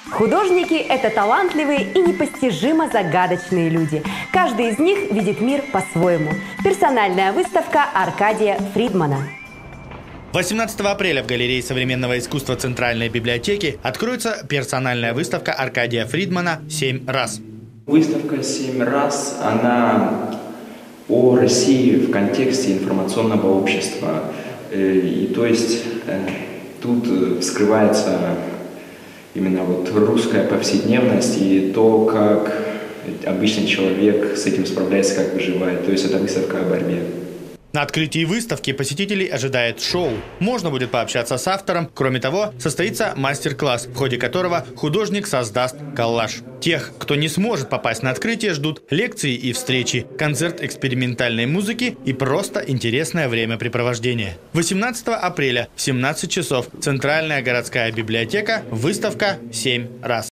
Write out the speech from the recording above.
Художники – это талантливые и непостижимо загадочные люди. Каждый из них видит мир по-своему. Персональная выставка Аркадия Фридмана. 18 апреля в галерее современного искусства Центральной библиотеки откроется персональная выставка Аркадия Фридмана «7 раз». Выставка «7 раз», она о России в контексте информационного общества. И то есть тут вскрывается именно вот русская повседневность и то, как обычный человек с этим справляется, как выживает. То есть это выставка о борьбе. На открытии выставки посетителей ожидает шоу. Можно будет пообщаться с автором. Кроме того, состоится мастер-класс, в ходе которого художник создаст коллаж. Тех, кто не сможет попасть на открытие, ждут лекции и встречи, концерт экспериментальной музыки и просто интересное времяпрепровождение. 18 апреля в 17 часов Центральная городская библиотека, выставка «7 раз».